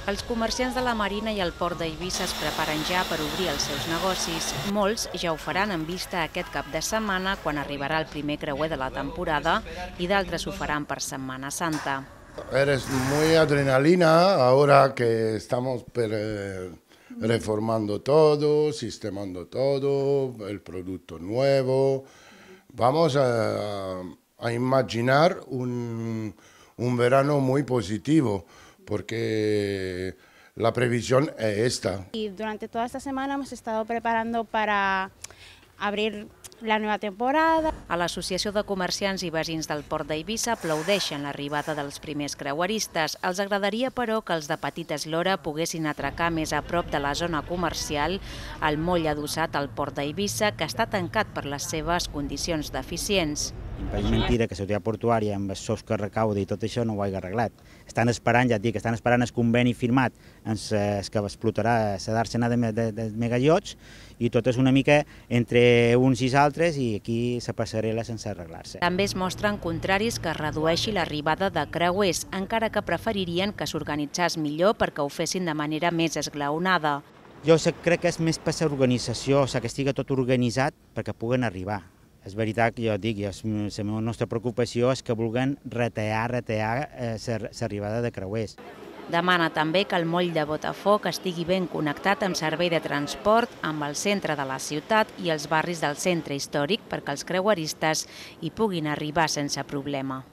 Els comerciants de la Marina i el port d'Eivissa es preparen ja per obrir els seus negocis. Molts ja ho faran en vista aquest cap de setmana, quan arribarà el primer creuer de la temporada, i d'altres ho faran per Setmana Santa. Eres muy adrenalina ahora que estamos reformando todo, sistemando todo, el producto nuevo. Vamos a imaginar un verano muy positivo, porque la previsión es esta. Y durante toda esta semana hemos estado preparando para abrir la nueva temporada. A l'Associació de Comerciants i Veïns del Port d'Eivissa aplaudeixen l'arribada dels primers creueristes. Els agradaria, però, que els de Petit Eslora poguessin atracar més a prop de la zona comercial, al moll adossat al Port d'Eivissa, que està tancat per les seves condicions deficients. És mentira que l'autoritat portuària, amb els sous que recauda i tot això, no ho hagi arreglat. Estan esperant, ja et dic, estan esperant el conveni firmat que explotarà la dàrsena de megaiots, i tot és una mica entre uns i altres, i aquí la passarel·la sense arreglar-se. També es mostren contraris que es redueixi l'arribada de creuers, encara que preferirien que s'organitzés millor perquè ho fessin de manera més esglaonada. Jo crec que és més per l'organització, que estigui tot organitzat perquè puguen arribar. És veritat que jo dic, la nostra preocupació és que vulguin retallar l'arribada de creuers. Demana també que el moll de Botafoc estigui ben connectat amb servei de transport amb el centre de la ciutat i els barris del centre històric perquè els creueristes hi puguin arribar sense problema.